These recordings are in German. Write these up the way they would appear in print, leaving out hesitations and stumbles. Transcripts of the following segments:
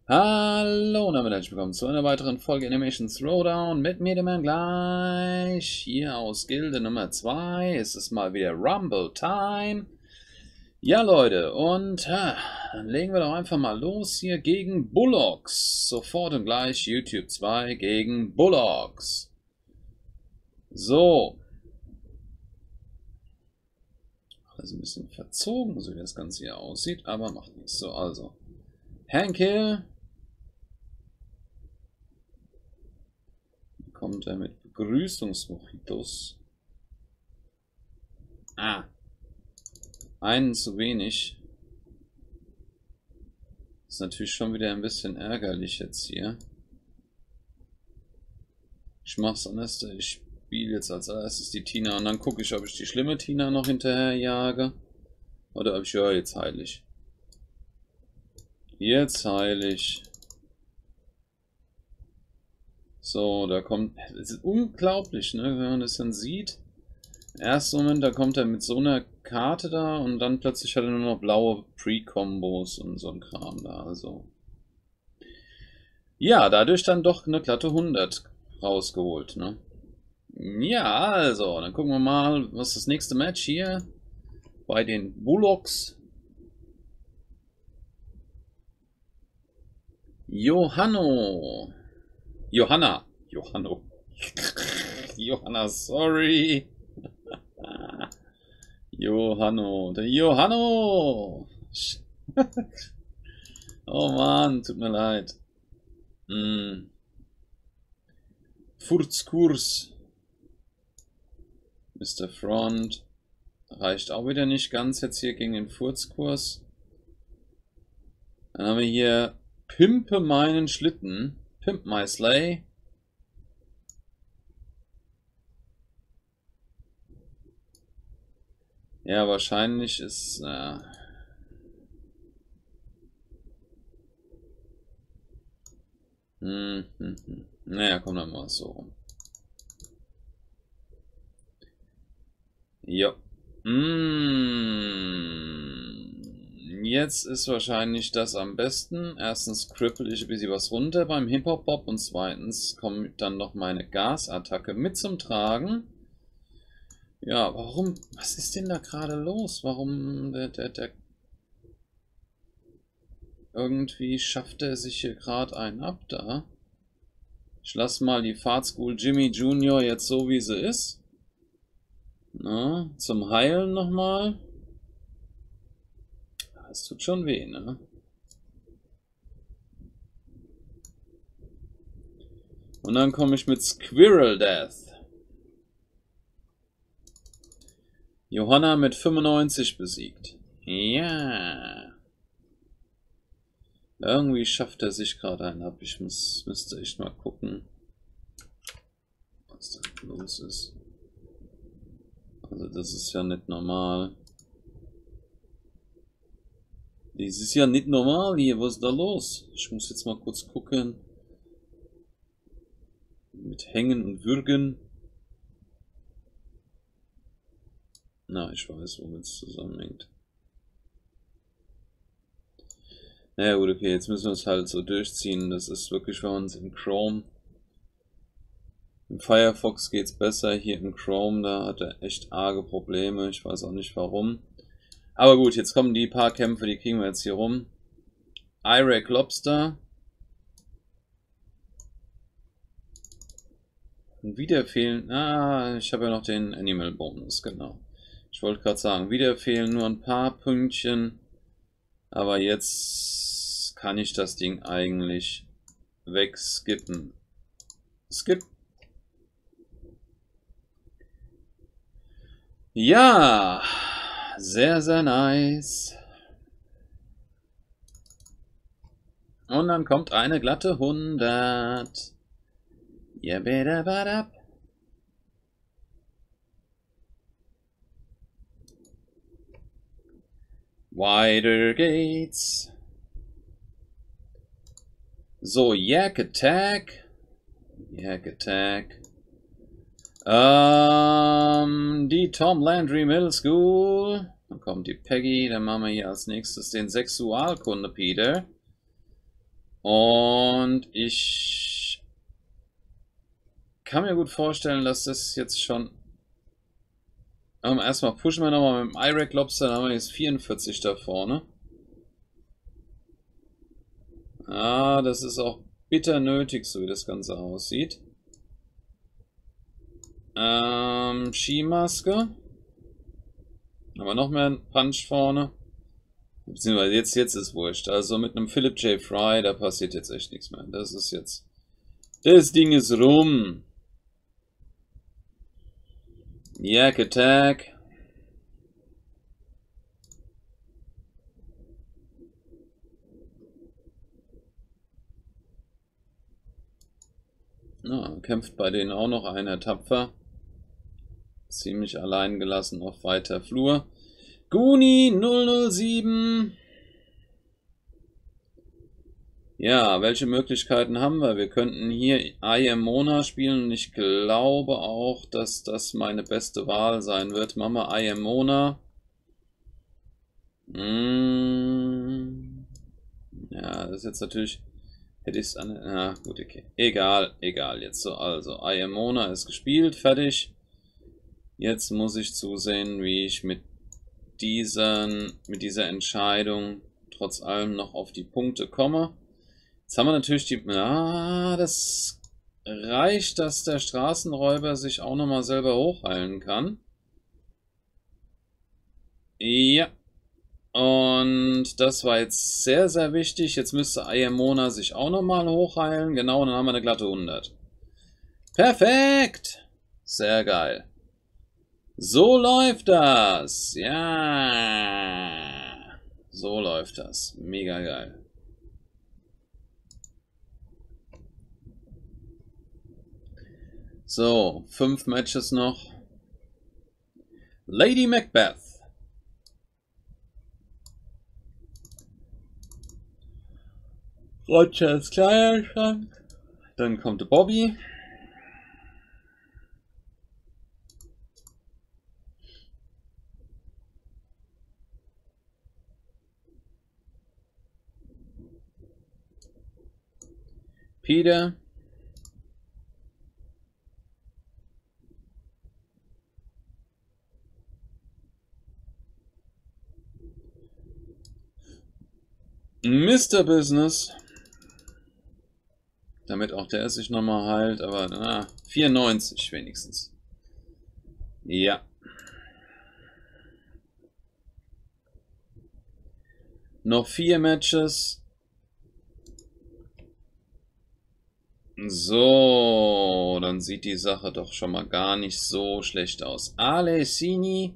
Hallo und damit herzlich willkommen zu einer weiteren Folge Animation Throwdown mit mir, dem Herrn Gleich. Hier aus Gilde Nummer 2 ist es mal wieder Rumble Time. Ja Leute, und dann legen wir doch einfach mal los hier gegen Bullocks. Sofort und gleich YouTube 2 gegen Bullocks. So. Alles ein bisschen verzogen, so wie das Ganze hier aussieht, aber macht nichts. So, also. Handkill. Kommt er mit Begrüßungsmojitos? Ah, einen zu wenig. Ist natürlich schon wieder ein bisschen ärgerlich jetzt hier. Ich mach's anders, ich spiele jetzt als erstes die Tina und dann gucke ich, ob ich die schlimme Tina noch hinterher jage. Oder ob ich, ja, jetzt heil ich. Jetzt heil ich. So, da kommt, es ist unglaublich, ne, wenn man das dann sieht. Im ersten Moment, da kommt er mit so einer Karte da und dann plötzlich hat er nur noch blaue Pre-Kombos und so ein Kram da, also. Ja, dadurch dann doch eine glatte 100 rausgeholt, ne. Ja, also, dann gucken wir mal, was das nächste Match hier bei den Bullocks. Johanno. Johanna. Johanno. Johanna, sorry. Johanno. Der Johanno. Oh Mann, tut mir leid. Furzkurs. Mr. Front. Reicht auch wieder nicht ganz jetzt hier gegen den Furzkurs. Dann haben wir hier Pimpe meinen Schlitten. Pimp my sleigh. Ja, wahrscheinlich ist... Naja, komm dann mal so rum. Ja. Jetzt ist wahrscheinlich das am besten. Erstens krippel ich ein bisschen was runter beim Hip-Hop-Bob und zweitens kommt dann noch meine Gasattacke mit zum Tragen. Ja, warum? Was ist denn da gerade los? Warum der irgendwie schafft er sich hier gerade einen ab da? Ich lasse mal die Fahrt School Jimmy Jr. jetzt so wie sie ist. Na, zum Heilen nochmal. Es tut schon weh, ne? Und dann komme ich mit Squirrel Death. Johanna mit 95 besiegt. Ja. Irgendwie schafft er sich gerade einen ab. Ich müsste echt mal gucken, was da los ist. Also das ist ja nicht normal. Das ist ja nicht normal hier. Was ist da los? Ich muss jetzt mal kurz gucken. Mit Hängen und Würgen. Na, ich weiß, womit es zusammenhängt. Naja gut, okay, jetzt müssen wir es halt so durchziehen. Das ist wirklich für uns in Chrome. Im Firefox geht es besser. Hier im Chrome, da hat er echt arge Probleme. Ich weiß auch nicht warum. Aber gut, jetzt kommen die paar Kämpfe, die kriegen wir jetzt hier rum. Iraq Lobster. Und wieder fehlen... Ah, ich habe ja noch den Animal Bonus, genau. Ich wollte gerade sagen, wieder fehlen nur ein paar Pünktchen. Aber jetzt kann ich das Ding eigentlich wegskippen. Skip. Ja, sehr, sehr nice. Und dann kommt eine glatte 100. Ja, bitte, bitte. Wider Gates. So, Yak Attack. Yak Attack. Die Tom Landry Middle School. Dann kommt die Peggy. Dann machen wir hier als nächstes den Sexualkunde Peter. Und ich kann mir gut vorstellen, dass das jetzt schon... Erstmal pushen wir nochmal mit dem Iraq Lobster, dann haben wir jetzt 44 da vorne. Ah, das ist auch bitter nötig, so wie das Ganze aussieht. Skimaske. Aber noch mehr Punch vorne. Beziehungsweise jetzt ist wurscht. Also mit einem Philip J. Fry, da passiert jetzt echt nichts mehr. Das ist jetzt... Das Ding ist rum. Yak Attack. Ja, kämpft bei denen auch noch einer tapfer. Ziemlich allein gelassen auf weiter Flur. Guni 007. Ja, welche Möglichkeiten haben wir? Wir könnten hier I Am Mona spielen und ich glaube auch, dass das meine beste Wahl sein wird. Machen wir I Am Mona. Ja, das ist jetzt natürlich... Hätte ich es an... Ja, gut, okay. Egal jetzt so. Also, I Am Mona ist gespielt, fertig. Jetzt muss ich zusehen, wie ich mit dieser Entscheidung trotz allem noch auf die Punkte komme. Jetzt haben wir natürlich die... Ah, das reicht, dass der Straßenräuber sich auch nochmal selber hochheilen kann. Ja. Und das war jetzt sehr, sehr wichtig. Jetzt müsste I Am Mona sich auch nochmal hochheilen. Genau, und dann haben wir eine glatte 100. Perfekt! Sehr geil. So läuft das. Ja. So läuft das. Mega geil. So, 5 Matches noch. Lady Macbeth. Rogers Kleiderschrank. Dann kommt Bobby. Peter. Mr. Business. Damit auch der sich nochmal heilt, aber 94 wenigstens. Ja. Noch 4 Matches. So, dann sieht die Sache doch schon mal gar nicht so schlecht aus. Alessini.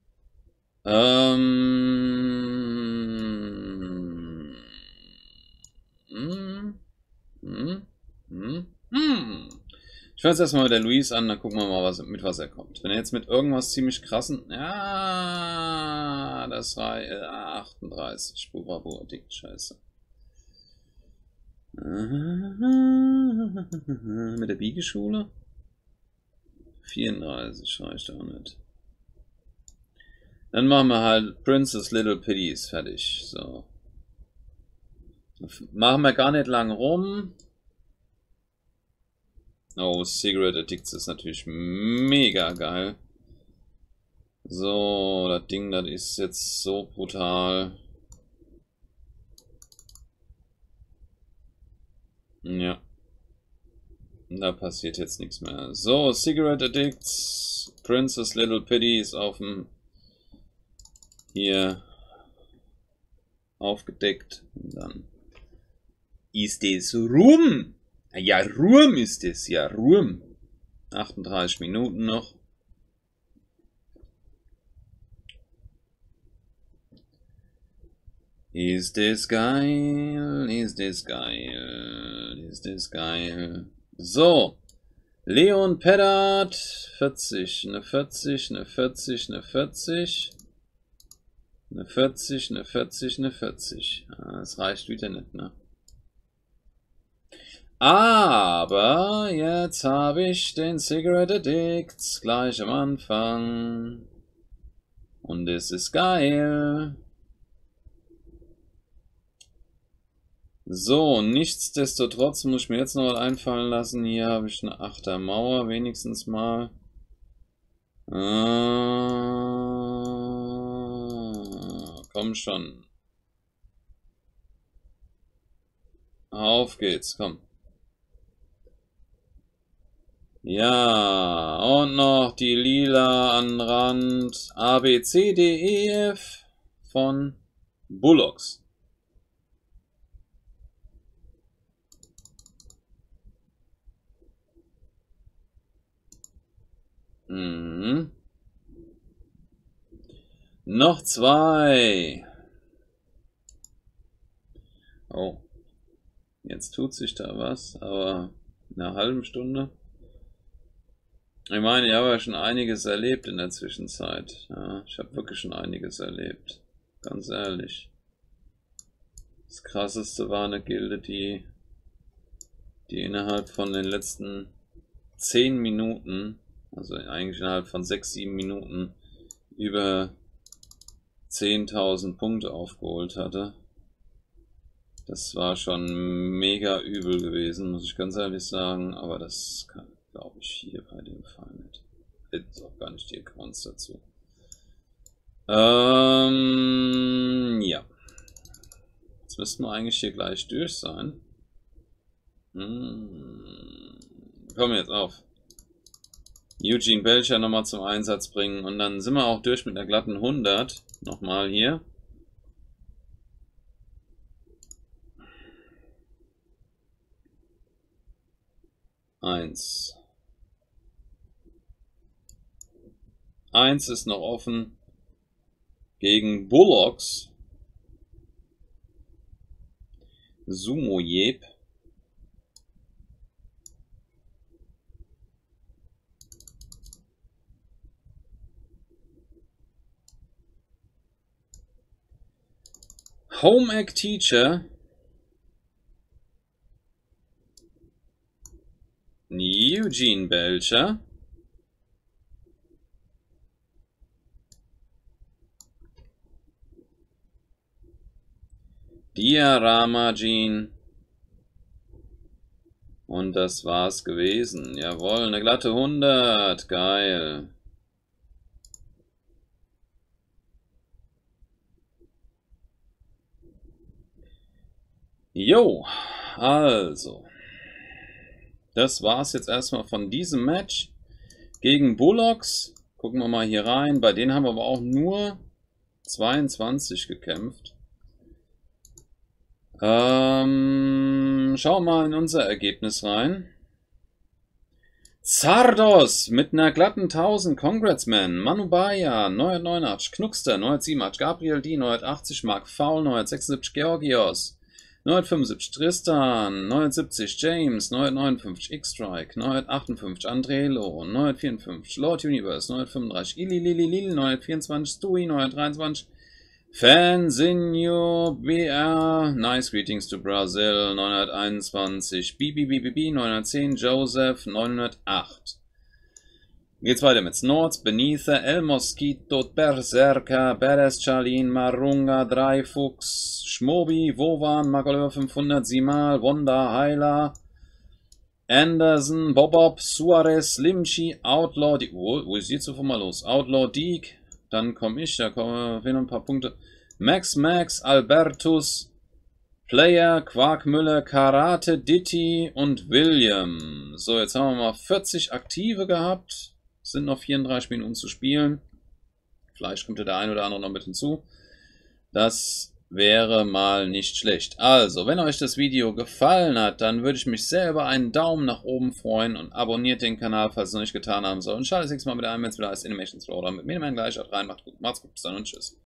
Ich fange jetzt erstmal mit der Luis an, dann gucken wir mal, mit was er kommt. Wenn er jetzt mit irgendwas ziemlich krassen... Ja, das war 38. Bubabur, dick Scheiße. Mit der Biegeschule? 34 reicht auch nicht. Dann machen wir halt Princess Little Pities fertig. So. Machen wir gar nicht lang rum. Oh, Cigarette Addicts ist natürlich mega geil. So, das Ding, das ist jetzt so brutal. Ja. Da passiert jetzt nichts mehr. So, Cigarette Addicts, Princess Little Pities auf dem... Hier aufgedeckt. Und dann ist es rum. Ja, rum ist es. Ja, rum. 38 Minuten noch. Ist das geil? Ist das geil? Ist das geil? So. Leon Peddard. 40. Eine 40. Eine 40. Eine 40. Eine 40, eine 40, eine 40. Das reicht wieder nicht, ne? Aber jetzt habe ich den Cigarette Addicts gleich am Anfang. Und es ist geil. So, nichtsdestotrotz muss ich mir jetzt noch was einfallen lassen. Hier habe ich eine Achtermauer wenigstens mal. Komm schon. Auf geht's, komm. Ja, und noch die lila an Rand A, B, C, D, E, F von Bullocks. Noch 2. Oh. Jetzt tut sich da was, aber in einer halben Stunde. Ich meine, ich habe ja schon einiges erlebt in der Zwischenzeit. Ja, ich habe wirklich schon einiges erlebt. Ganz ehrlich. Das krasseste war eine Gilde, die innerhalb von den letzten 10 Minuten, also eigentlich innerhalb von 6-7 Minuten, über 10.000 Punkte aufgeholt hatte. Das war schon mega übel gewesen, muss ich ganz ehrlich sagen, aber das kann, glaube ich, hier bei dem Fall nicht. Hätte auch gar nicht die Accounts dazu. Ja. Jetzt müssten wir eigentlich hier gleich durch sein. Komm jetzt auf. Eugene Belcher nochmal zum Einsatz bringen und dann sind wir auch durch mit einer glatten 100. Nochmal hier. Eins ist noch offen gegen Bullocks. Sumo Jeb. Home Ec Teacher. Eugene Belcher. Diarama Jean. Und das war's gewesen. Jawohl, eine glatte 100. Geil. Jo, also. Das war's jetzt erstmal von diesem Match gegen Bullocks. Gucken wir mal hier rein. Bei denen haben wir aber auch nur 22 gekämpft. Schauen wir mal in unser Ergebnis rein. Zardos mit einer glatten 1000. Congratsman. Manubaya 989. Knuckster 987. Gabriel D 980. Mark Faul 976. Georgios 975 Tristan, 970 James, 959 X-Strike, 958 Andrelo, 954 Lord Universe, 935 Ililililil, 924 Stewie, 923 Fanzinho BR, Nice Greetings to Brazil, 921 BBBBB, 910 Joseph, 908. Geht's weiter mit Snorts, Benitha, El Mosquito, Berserker, Badass Charlene, Marunga, Dreifuchs, Schmobi, Wovan, Magoleur 500, Simal, Wanda, Heiler, Anderson, Bobob, Suarez, Limchi, Outlaw, wo ist jetzt sofort mal los? Outlaw, Deek, dann komme ich, da kommen ein paar Punkte. Max, Albertus, Player, Quarkmüller, Karate, Ditti und William. So, jetzt haben wir mal 40 Aktive gehabt. Sind noch 34 Minuten zu spielen. Vielleicht kommt der ein oder andere noch mit hinzu. Das wäre mal nicht schlecht. Also, wenn euch das Video gefallen hat, dann würde ich mich sehr über einen Daumen nach oben freuen und abonniert den Kanal, falls ihr es noch nicht getan haben soll. Und schaut das nächste Mal mit einem, wenn es wieder heißt Animation Throwdown mit mir, gleich. Haut rein, macht's gut, bis dann und tschüss.